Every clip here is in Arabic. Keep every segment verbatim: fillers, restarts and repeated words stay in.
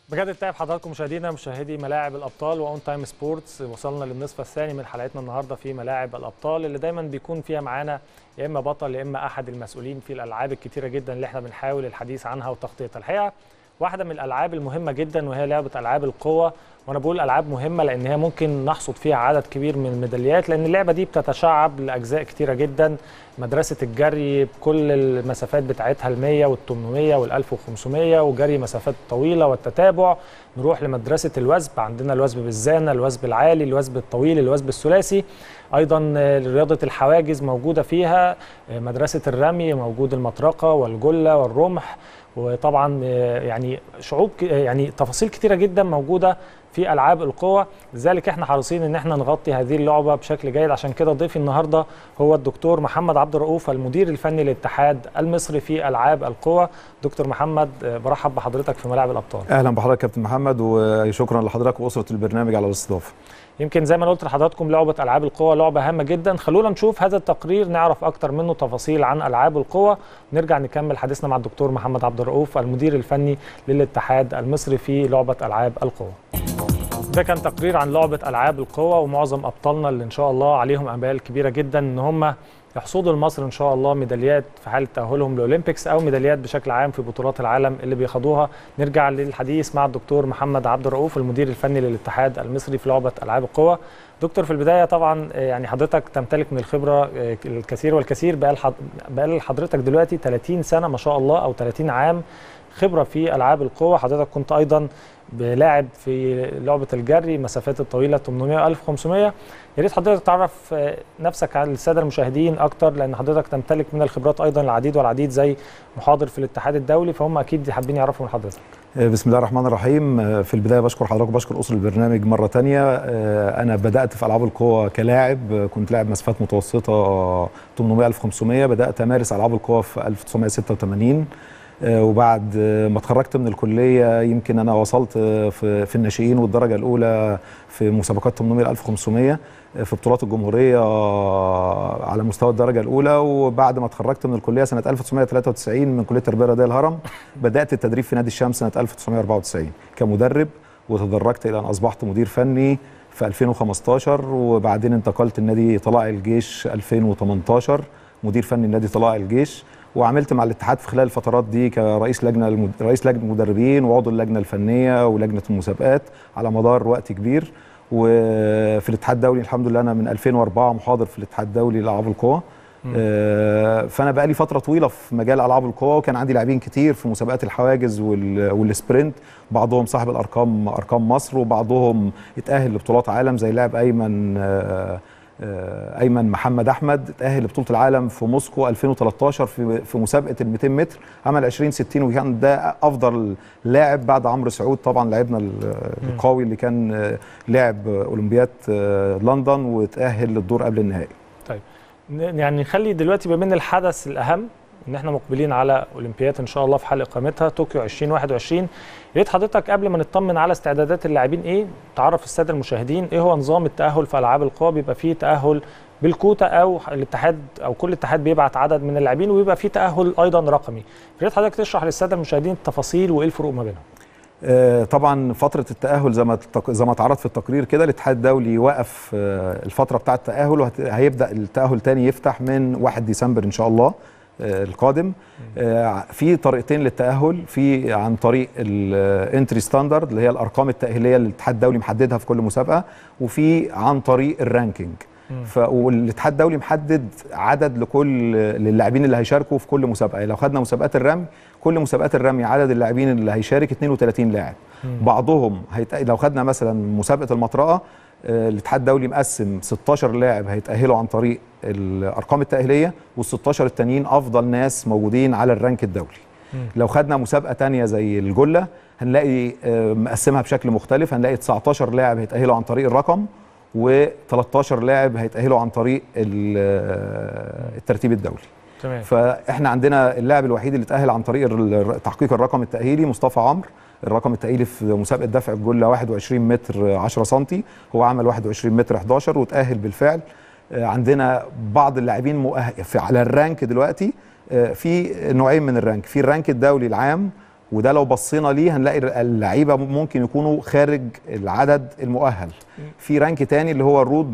بجد اتابع حضراتكم مشاهدينا مشاهدي ملاعب الابطال واون تايم سبورتس. وصلنا للنصف الثاني من حلقتنا النهارده في ملاعب الابطال اللي دايما بيكون فيها معانا يا اما بطل يا اما احد المسؤولين في الالعاب الكتيره جدا اللي احنا بنحاول الحديث عنها وتغطيتها. الحقيقه واحده من الالعاب المهمه جدا وهي لعبه العاب القوه، وانا بقول العاب مهمه لان هي ممكن نحصد فيها عدد كبير من الميداليات، لان اللعبه دي بتتشعب لاجزاء كتيره جدا. مدرسه الجري بكل المسافات بتاعتها المية والثمانمية والألف وخمسمية، وجري مسافات طويله والتتابع. نروح لمدرسه الوثب، عندنا الوثب بالزانه، الوثب العالي، الوثب الطويل، الوثب الثلاثي. ايضا رياضه الحواجز موجوده فيها، مدرسه الرمي موجود، المطرقه والجله والرمح، وطبعا يعني شعوب يعني تفاصيل كتيره جدا موجوده في العاب القوى. لذلك احنا حريصين ان احنا نغطي هذه اللعبه بشكل جيد. عشان كده ضيفي النهارده هو الدكتور محمد عبد الرؤوف، المدير الفني للاتحاد المصري في العاب القوى. دكتور محمد، برحب بحضرتك في ملاعب الابطال. اهلا بحضرتك كابتن محمد، وشكرا لحضرتك واسره البرنامج على الاستضافه. يمكن زي ما قلت لحضراتكم لعبه العاب القوى لعبه هامه جدا. خلونا نشوف هذا التقرير نعرف اكتر منه تفاصيل عن العاب القوى، ونرجع نكمل حديثنا مع الدكتور محمد عبد الرؤوف المدير الفني للاتحاد المصري في لعبه العاب القوى. ده كان تقرير عن لعبه العاب القوى، ومعظم ابطالنا اللي ان شاء الله عليهم امال كبيره جدا ان هم يحصدوا لمصر ان شاء الله ميداليات في حاله تاهلهم للاولمبيكس او ميداليات بشكل عام في بطولات العالم اللي بيخوضوها. نرجع للحديث مع الدكتور محمد عبد الرؤوف المدير الفني للاتحاد المصري في لعبه العاب القوى. دكتور، في البدايه طبعا يعني حضرتك تمتلك من الخبره الكثير والكثير، بقى لحضرتك دلوقتي ثلاثين سنه ما شاء الله او ثلاثين عام خبره في العاب القوى. حضرتك كنت ايضا بلاعب في لعبه الجري مسافات الطويله ثمانمية وألف وخمسمية. يا ريت حضرتك تعرف نفسك على الساده المشاهدين اكتر، لان حضرتك تمتلك من الخبرات ايضا العديد والعديد زي محاضر في الاتحاد الدولي، فهم اكيد حابين يعرفوا من حضرتك. بسم الله الرحمن الرحيم. في البدايه بشكر حضرتك وبشكر اسره البرنامج مره ثانيه. انا بدات في العاب القوى كلاعب، كنت لاعب مسافات متوسطه ثمانمية ألف وخمسمية. بدات امارس العاب القوى في ألف وتسعمية وستة وثمانين، وبعد ما اتخرجت من الكليه يمكن انا وصلت في في الناشئين والدرجه الاولى في مسابقات ثمانمية ألف وخمسمية في بطولات الجمهوريه على مستوى الدرجه الاولى. وبعد ما اتخرجت من الكليه سنه ألف وتسعمية وتلاتة وتسعين من كليه التربيه الرياضيه الهرم، بدات التدريب في نادي الشمس سنه ألف وتسعمية وأربعة وتسعين كمدرب، وتدرجت الى ان اصبحت مدير فني في ألفين وخمستاشر، وبعدين انتقلت لنادي طلائع الجيش ألفين وتمنتاشر مدير فني لنادي طلائع الجيش. وعملت مع الاتحاد في خلال الفترات دي كرئيس لجنه المد... رئيس لجنه المدربين وعضو اللجنه الفنيه ولجنه المسابقات على مدار وقت كبير. وفي الاتحاد الدولي الحمد لله انا من ألفين وأربعة محاضر في الاتحاد الدولي لالعاب القوى. آه فانا بقى لي فتره طويله في مجال العاب القوى، وكان عندي لاعبين كتير في مسابقات الحواجز وال... والسبرنت، بعضهم صاحب الارقام ارقام مصر، وبعضهم اتاهل لبطولات عالم زي اللاعب ايمن آه ايمن محمد احمد، اتاهل لبطوله العالم في موسكو ألفين وتلتاشر في في مسابقه ال مئتين متر، عمل عشرين ستين، وكان ده افضل لاعب بعد عمرو سعود طبعا لاعبنا القوي اللي كان لاعب اولمبياد لندن وتاهل للدور قبل النهائي. طيب يعني نخلي دلوقتي بما ان الحدث الاهم ان احنا مقبلين على اولمبياد ان شاء الله في حال اقامتها طوكيو ألفين وواحد وعشرين، يا ريت حضرتك قبل ما نطمن على استعدادات اللاعبين ايه تعرف الساده المشاهدين ايه هو نظام التاهل في العاب القوى. بيبقى فيه تاهل بالكوتا او الاتحاد او كل اتحاد بيبعت عدد من اللاعبين، وبيبقى فيه تاهل ايضا رقمي. يا ريت حضرتك تشرح للساده المشاهدين التفاصيل وايه الفروق ما بينهم. آه طبعا فتره التاهل زي ما زي ما اتعرض في التقرير كده، الاتحاد الدولي وقف آه الفتره بتاعه التاهل، وهيبدا التاهل تاني يفتح من واحد ديسمبر ان شاء الله القادم. في طريقتين للتأهل، في عن طريق الانتري ستاندرد اللي هي الارقام التأهيليه اللي الاتحاد الدولي محددها في كل مسابقه، وفي عن طريق الرانكينج. والاتحاد الدولي محدد عدد لكل للاعبين اللي هيشاركوا في كل مسابقه. لو خدنا مسابقات الرمي، كل مسابقات الرمي عدد اللاعبين اللي هيشارك اتنين وتلاتين لاعب. بعضهم هيت... لو خدنا مثلا مسابقه المطرقه، الاتحاد الدولي مقسم ستاشر لاعب هيتأهلوا عن طريق الارقام التأهيلية، وال16 التانيين افضل ناس موجودين على الرانك الدولي. م. لو خدنا مسابقة تانية زي الجلة هنلاقي مقسمها بشكل مختلف، هنلاقي تسعتاشر لاعب هيتأهلوا عن طريق الرقم، و13 لاعب هيتأهلوا عن طريق الترتيب الدولي. تمام. فاحنا عندنا اللاعب الوحيد اللي اتأهل عن طريق تحقيق الرقم التأهيلي مصطفى عمرو. الرقم التأهيلي في مسابقة دفع الجلة واحد وعشرين متر عشرة سنتي، هو عمل واحد وعشرين متر حداشر وتأهل بالفعل. عندنا بعض اللاعبين مؤهل على الرانك دلوقتي، في نوعين من الرانك، في الرانك الدولي العام وده لو بصينا ليه هنلاقي اللعيبه ممكن يكونوا خارج العدد المؤهل. في رانك تاني اللي هو الرود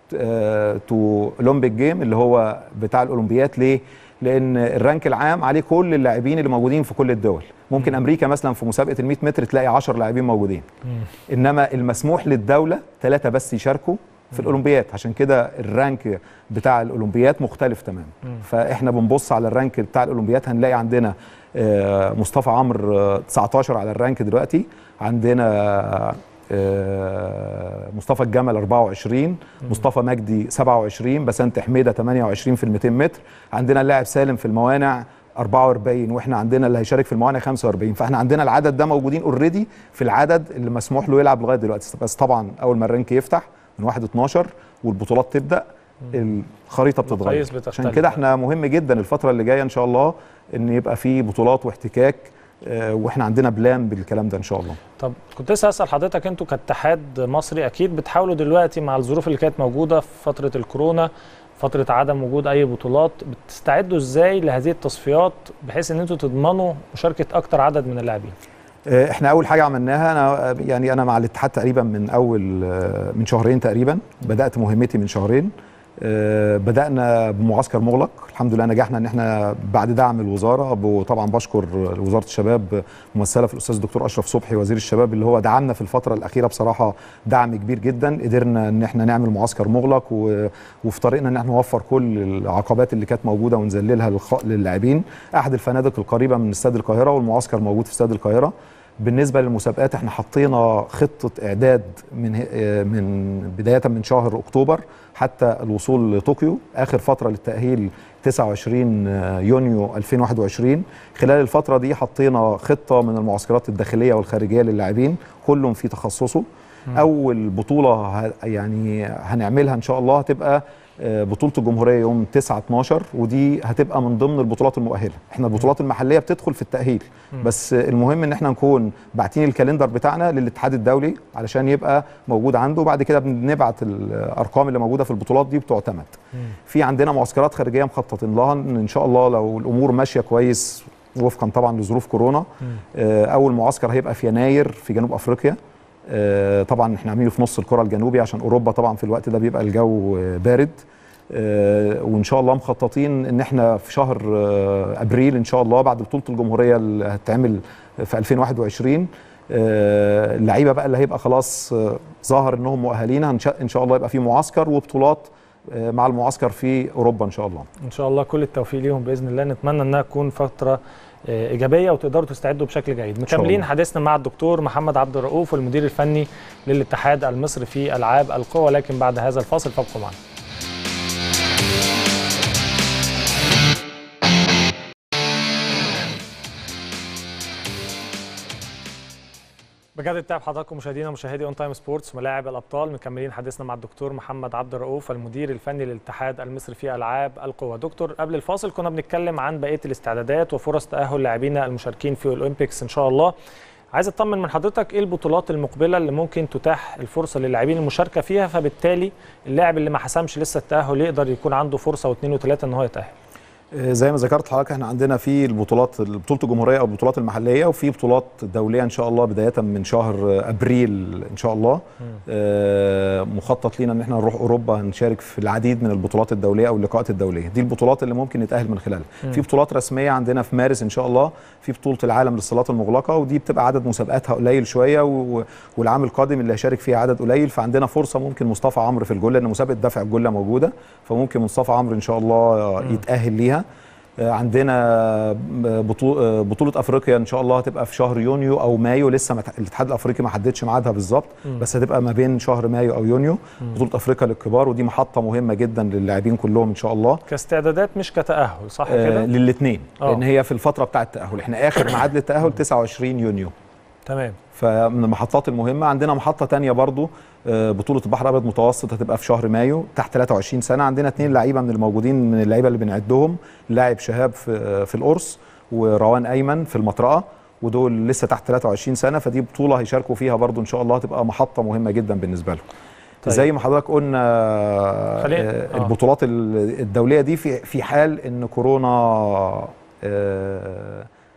تو اولمبيك جيم اللي هو بتاع الاولمبيات. ليه؟ لان الرانك العام عليه كل اللاعبين اللي موجودين في كل الدول. ممكن م. امريكا مثلا في مسابقه ال مية متر تلاقي عشرة لاعبين موجودين، م. انما المسموح للدوله ثلاثه بس يشاركوا في الاولمبيات. عشان كده الرانك بتاع الاولمبيات مختلف تماما. فاحنا بنبص على الرانك بتاع الاولمبيات هنلاقي عندنا مصطفى عمرو تسعتاشر على الرانك دلوقتي، عندنا مصطفى الجمل أربعة وعشرين، مصطفى مجدي سبعة وعشرين، بسنت حميده ثمانية وعشرين في ال مئتين متر، عندنا اللاعب سالم في الموانع أربعة وأربعين، واحنا عندنا اللي هيشارك في الموانع خمسة وأربعين. فاحنا عندنا العدد ده موجودين اوريدي في العدد اللي مسموح له يلعب لغايه دلوقتي. بس طبعا اول ما الرانك يفتح من واحد اتناشر والبطولات تبدا الخريطه بتتغير. عشان كده احنا مهم جدا الفتره اللي جايه ان شاء الله ان يبقى في بطولات واحتكاك، واحنا عندنا بلان بالكلام ده ان شاء الله. طب كنت لسه اسال حضرتك، انتوا كاتحاد مصري اكيد بتحاولوا دلوقتي مع الظروف اللي كانت موجوده في فتره الكورونا، فتره عدم وجود اي بطولات، بتستعدوا ازاي لهذه التصفيات بحيث ان انتوا تضمنوا مشاركه اكتر عدد من اللاعبين؟ احنا اول حاجه عملناها، انا يعني انا مع الاتحاد تقريبا من اول من شهرين تقريبا، بدات مهمتي من شهرين. بدانا بمعسكر مغلق، الحمد لله نجحنا ان احنا بعد دعم الوزاره، وطبعا بشكر وزاره الشباب ممثله في الاستاذ الدكتور اشرف صبحي وزير الشباب اللي هو دعمنا في الفتره الاخيره بصراحه دعم كبير جدا. قدرنا ان احنا نعمل معسكر مغلق، وفي طريقنا ان احنا نوفر كل العقبات اللي كانت موجوده ونذللها للاعبين. احد الفنادق القريبه من استاد القاهره، والمعسكر موجود في استاد القاهره. بالنسبه للمسابقات احنا حطينا خطه اعداد من من بدايه من شهر اكتوبر حتى الوصول لطوكيو. اخر فتره للتاهيل تسعة وعشرين يونيو ألفين وواحد وعشرين. خلال الفتره دي حطينا خطه من المعسكرات الداخليه والخارجيه للاعبين كلهم في تخصصه. م. اول بطوله يعني هنعملها ان شاء الله هتبقى بطوله الجمهوريه يوم تسعة اتناشر، ودي هتبقى من ضمن البطولات المؤهله. احنا البطولات المحليه بتدخل في التاهيل، بس المهم ان احنا نكون باعتين الكالندر بتاعنا للاتحاد الدولي علشان يبقى موجود عنده، وبعد كده بنبعت الارقام اللي موجوده في البطولات دي بتعتمد. في عندنا معسكرات خارجيه مخططين لها ان شاء الله لو الامور ماشيه كويس وفقا طبعا لظروف كورونا. اول معسكر هيبقى في يناير في جنوب افريقيا. آه طبعا احنا عاملينه في نص الكره الجنوبي عشان اوروبا طبعا في الوقت ده بيبقى الجو آه بارد. آه وان شاء الله مخططين ان احنا في شهر آه ابريل ان شاء الله بعد بطوله الجمهوريه اللي هتتعمل في ألفين وواحد وعشرين آه اللعيبه بقى اللي هيبقى خلاص آه ظاهر انهم مؤهلين ان شاء الله يبقى في معسكر وبطولات آه مع المعسكر في اوروبا ان شاء الله. ان شاء الله كل التوفيق ليهم باذن الله. نتمنى انها تكون فتره ايجابيه وتقدروا تستعدوا بشكل جيد. مكملين حديثنا مع الدكتور محمد عبد الرؤوف المدير الفني للاتحاد المصري في العاب القوى، لكن بعد هذا الفاصل فابقوا معنا. بجد تعب حضراتكم مشاهدينا ومشاهدي اون تايم سبورتس وملاعب الابطال. مكملين حديثنا مع الدكتور محمد عبد الرؤوف المدير الفني للاتحاد المصري في العاب القوى. دكتور، قبل الفاصل كنا بنتكلم عن بقيه الاستعدادات وفرص تاهل لاعبينا المشاركين في الاولمبيكس ان شاء الله. عايز اطمن من حضرتك ايه البطولات المقبله اللي ممكن تتاح الفرصه للاعبين المشاركه فيها، فبالتالي اللاعب اللي ما حسمش لسه التاهل يقدر يكون عنده فرصه واثنين وثلاثه ان هو يتاهل. زي ما ذكرت حضرتك احنا عندنا في البطولات بطوله الجمهوريه او البطولات المحليه، وفي بطولات دوليه ان شاء الله بدايه من شهر ابريل ان شاء الله. آه مخطط لينا ان احنا نروح اوروبا نشارك في العديد من البطولات الدوليه او اللقاءات الدوليه. دي البطولات اللي ممكن نتاهل من خلالها. في بطولات رسميه عندنا في مارس ان شاء الله، في بطوله العالم للصالات المغلقه، ودي بتبقى عدد مسابقاتها قليل شويه، والعام القادم اللي هيشارك فيها عدد قليل، فعندنا فرصه ممكن مصطفى عمرو في الجله، لان مسابقه دفع الجله موجوده، فممكن مصطفى عمرو ان شاء الله يتاهل ليها. عندنا بطولة افريقيا ان شاء الله هتبقى في شهر يونيو او مايو، لسه الاتحاد الافريقي ما حددش ميعادها بالظبط، بس هتبقى ما بين شهر مايو او يونيو. مم. بطولة افريقيا للكبار، ودي محطة مهمة جدا للاعبين كلهم ان شاء الله. كاستعدادات مش كتأهل، صح كده؟ آه للاثنين، لان هي في الفترة بتاعة التأهل، احنا اخر ميعاد للتأهل تسعة وعشرين يونيو. تمام. فمن المحطات المهمة. عندنا محطة تانية برضو بطولة البحر الأبيض المتوسط هتبقى في شهر مايو تحت ثلاثة وعشرين سنة. عندنا اثنين لعيبة من الموجودين من اللعيبة اللي بنعدهم، لاعب شهاب في في القرص وروان أيمن في المطرقة، ودول لسه تحت ثلاثة وعشرين سنة، فدي بطولة هيشاركوا فيها برضو إن شاء الله، هتبقى محطة مهمة جدا بالنسبة لهم. طيب. زي ما حضرتك قلنا آه البطولات الدولية دي في في حال إن كورونا آه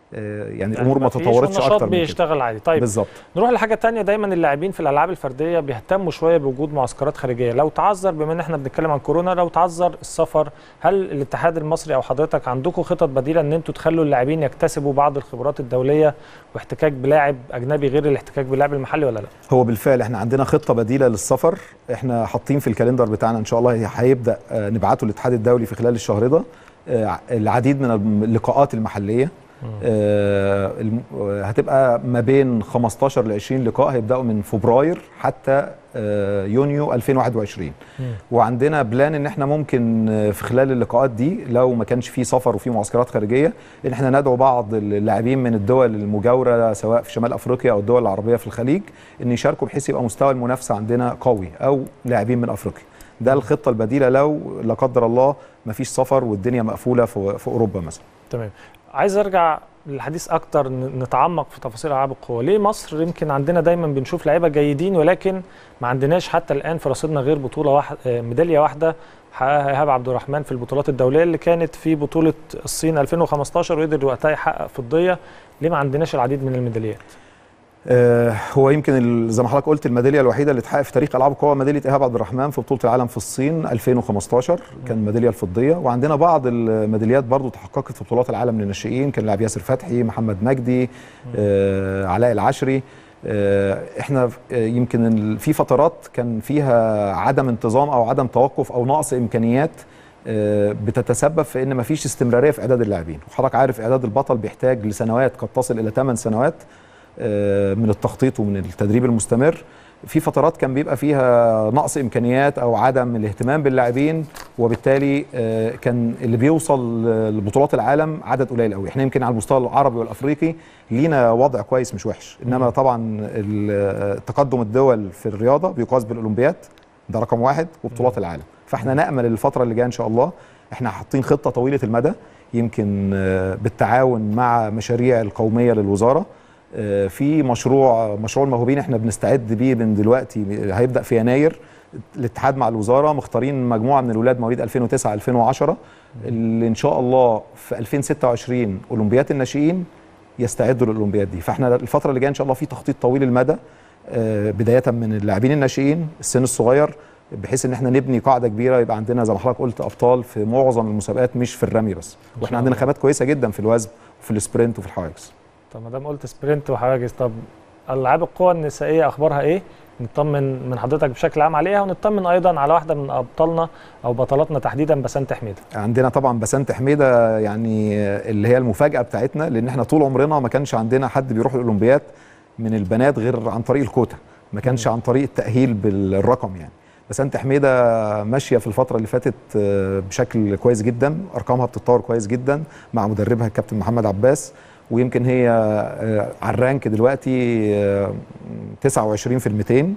يعني الامور ما تطورتش اكتر من كده. بيشتغل عادي. طيب بالظبط. نروح لحاجه ثانيه. دايما اللاعبين في الالعاب الفرديه بيهتموا شويه بوجود معسكرات خارجيه. لو تعذر، بما ان احنا بنتكلم عن كورونا، لو تعذر السفر، هل الاتحاد المصري او حضرتك عندكم خطط بديله ان انتم تخلوا اللاعبين يكتسبوا بعض الخبرات الدوليه واحتكاك بلاعب اجنبي غير الاحتكاك باللاعب المحلي ولا لا؟ هو بالفعل احنا عندنا خطه بديله للسفر، احنا حاطين في الكالندر بتاعنا ان شاء الله هيبدا نبعته للاتحاد الدولي في خلال الشهر ده العديد من اللقاءات المحليه. آه هتبقى ما بين خمستاشر ل عشرين لقاء، هيبداوا من فبراير حتى آه يونيو ألفين وواحد وعشرين. مم. وعندنا بلان ان احنا ممكن في خلال اللقاءات دي لو ما كانش في سفر وفي معسكرات خارجيه ان احنا ندعو بعض اللاعبين من الدول المجاوره سواء في شمال افريقيا او الدول العربيه في الخليج ان يشاركوا بحيث يبقى مستوى المنافسه عندنا قوي، او لاعبين من افريقيا. ده الخطه البديله لو لا قدر الله ما فيش سفر والدنيا مقفوله في, في اوروبا مثلا. تمام. عايز ارجع للحديث اكتر، نتعمق في تفاصيل العاب القوى. ليه مصر يمكن عندنا دايما بنشوف لعيبه جيدين ولكن ما عندناش حتى الان في رصيدنا غير بطوله واحده، ميداليه واحده حققها ايهاب عبد الرحمن في البطولات الدوليه اللي كانت في بطوله الصين ألفين وخمستاشر وقدر وقتها يحقق فضيه. ليه ما عندناش العديد من الميداليات؟ آه هو يمكن زي ما حضرتك قلت الميداليه الوحيده اللي اتحقق في تاريخ العاب القوى ميداليه ايهاب عبد الرحمن في بطوله العالم في الصين ألفين وخمستاشر، كان الميداليه الفضيه. وعندنا بعض الميداليات برضو تحققت في بطولات العالم للناشئين، كان لاعب ياسر فتحي، محمد مجدي، آه علاء العشري. آه احنا يمكن في فترات كان فيها عدم انتظام او عدم توقف او نقص امكانيات آه بتتسبب في ان مفيش استمراريه في اعداد اللاعبين. وحضرتك عارف اعداد البطل بيحتاج لسنوات قد تصل الى ثمان سنوات من التخطيط ومن التدريب المستمر. في فترات كان بيبقى فيها نقص امكانيات او عدم الاهتمام باللاعبين، وبالتالي كان اللي بيوصل لبطولات العالم عدد قليل قوي. احنا يمكن على المستوى العربي والافريقي لينا وضع كويس مش وحش، انما طبعا تقدم الدول في الرياضه بيقاس بالاولمبياد، ده رقم واحد، وبطولات العالم. فاحنا نامل الفتره اللي جايه ان شاء الله، احنا حاطين خطه طويله المدى يمكن بالتعاون مع مشاريع القوميه للوزاره. في مشروع مشروع الموهوبين احنا بنستعد بيه من دلوقتي، هيبدا في يناير. الاتحاد مع الوزاره مختارين مجموعه من الولاد مواليد ألفين وتسعة ألفين وعشرة اللي ان شاء الله في ألفين وستة وعشرين اولمبياد الناشئين يستعدوا للاولمبياد دي. فاحنا الفتره اللي جايه ان شاء الله في تخطيط طويل المدى بدايه من اللاعبين الناشئين السن الصغير، بحيث ان احنا نبني قاعده كبيره يبقى عندنا زي ما حضرتك قلت ابطال في معظم المسابقات مش في الرمي بس. واحنا عندنا خامات كويسه جدا في الوزن وفي السبرنت وفي الحواجز. طب ما دام قلت سبرنت وحواجز، طب العاب القوى النسائيه اخبارها ايه؟ نطمن من حضرتك بشكل عام عليها، ونطمن ايضا على واحده من ابطالنا او بطلاتنا تحديدا بسنت حميده. عندنا طبعا بسنت حميده يعني اللي هي المفاجاه بتاعتنا، لان احنا طول عمرنا ما كانش عندنا حد بيروح الاولمبياد من البنات غير عن طريق الكوتا، ما كانش عن طريق التاهيل بالرقم يعني. بسنت حميده ماشيه في الفتره اللي فاتت بشكل كويس جدا، ارقامها بتتطور كويس جدا مع مدربها الكابتن محمد عباس، ويمكن هي على الرانك دلوقتي تسعة وعشرين في الميتين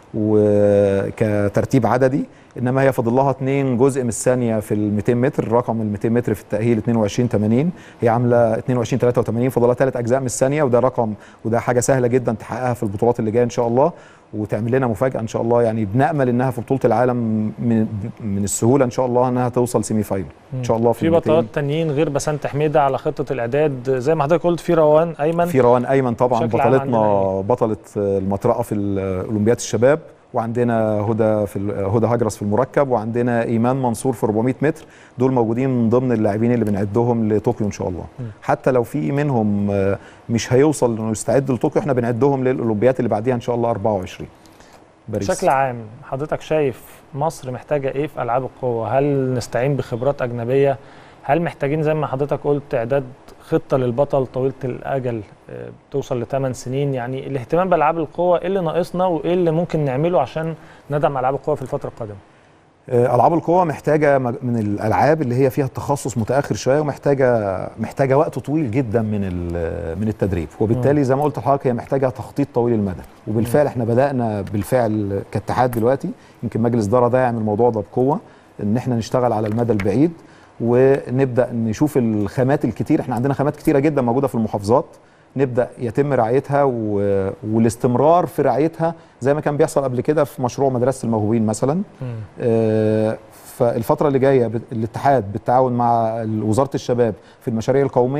وكترتيب عددي، انما هي فاضل لها اتنين جزء من الثانيه في ال مئتين متر. رقم ال مئتين متر في التاهيل اتنين وعشرين ثمانين، هي عامله اتنين وعشرين تلاتة وتمانين، فاضل لها ثلاث اجزاء من الثانيه، وده رقم وده حاجه سهله جدا تحققها في البطولات اللي جايه ان شاء الله، وتعمل لنا مفاجاه ان شاء الله. يعني بنامل انها في بطوله العالم من من السهوله ان شاء الله انها توصل سيمي فاينل ان شاء الله. في, في بطولات تانيين غير بسنت حميده على خطه الاعداد زي ما حضرتك قلت؟ في روان ايمن في روان ايمن طبعا بطلتنا، بطله المطرقه في اولمبياد الشباب، وعندنا هدى في هدى هجرس في المركب، وعندنا ايمان منصور في أربعمية متر. دول موجودين من ضمن اللاعبين اللي بنعدهم لطوكيو ان شاء الله. م. حتى لو في منهم مش هيوصل انه يستعد لطوكيو، احنا بنعدهم للاولمبياد اللي بعديها ان شاء الله أربعة وعشرين باريس. بشكل عام حضرتك شايف مصر محتاجه ايه في العاب القوه؟ هل نستعين بخبرات اجنبيه؟ هل محتاجين زي ما حضرتك قلت اعداد خطه للبطل طويله الاجل توصل لثمان سنين؟ يعني الاهتمام بالالعاب القوه ايه اللي ناقصنا وايه اللي ممكن نعمله عشان ندعم العاب القوه في الفتره القادمه؟ العاب القوه محتاجه من الالعاب اللي هي فيها التخصص متاخر شويه، ومحتاجه محتاجه وقت طويل جدا من من التدريب، وبالتالي زي ما قلت لحضرتك هي محتاجه تخطيط طويل المدى. وبالفعل احنا بدانا بالفعل كاتحاد دلوقتي، يمكن مجلس اداره داعم الموضوع ده بقوه، ان احنا نشتغل على المدى البعيد ونبدا نشوف الخامات الكتير. احنا عندنا خامات كتيره جدا موجوده في المحافظات، نبدا يتم رعايتها و... والاستمرار في رعايتها زي ما كان بيحصل قبل كده في مشروع مدرسه الموهوبين مثلا. آه فالفتره اللي جايه الاتحاد بالتعاون مع وزاره الشباب في المشاريع القوميه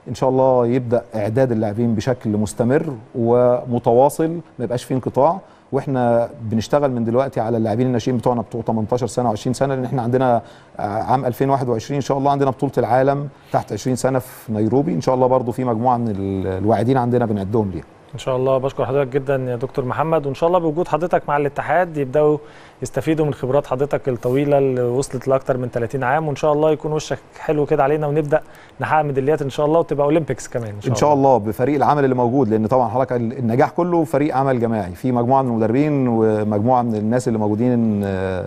ان شاء الله يبدا اعداد اللاعبين بشكل مستمر ومتواصل، ما يبقاش فيه انقطاع. واحنا بنشتغل من دلوقتي على اللاعبين الناشئين بتوعنا بتوع تمنتاشر سنه وعشرين سنه، لان احنا عندنا عام ألفين وواحد وعشرين ان شاء الله عندنا بطوله العالم تحت عشرين سنه في نيروبي، ان شاء الله برضو في مجموعه من الواعدين عندنا بنعدهم ليها ان شاء الله. بشكر حضرتك جدا يا دكتور محمد، وان شاء الله بوجود حضرتك مع الاتحاد يبداوا يستفيدوا من خبرات حضرتك الطويله اللي وصلت لاكثر من ثلاثين عام، وان شاء الله يكون وشك حلو كده علينا ونبدا نحقق ميداليات ان شاء الله وتبقى اولمبيكس كمان ان شاء, إن شاء الله. الله بفريق العمل اللي موجود، لان طبعا حضرتك النجاح كله فريق عمل جماعي، في مجموعه من المدربين ومجموعه من الناس اللي موجودين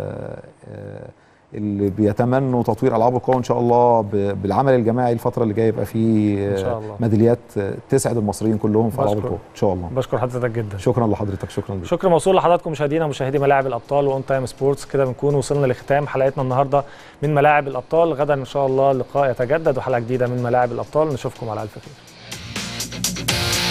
اللي بيتمنوا تطوير العاب القوى، ان شاء الله بالعمل الجماعي الفتره اللي جايه يبقى فيه ميداليات تسعد المصريين كلهم في العاب القوى ان شاء الله. بشكر حضرتك جدا. شكرا لحضرتك. شكرا لك. شكر موصول لحضراتكم مشاهدينا مشاهدي ملاعب الابطال وأون تايم سبورتس. كده بنكون وصلنا لختام حلقتنا النهارده من ملاعب الابطال. غدا ان شاء الله لقاء يتجدد وحلقه جديده من ملاعب الابطال. نشوفكم على الف خير.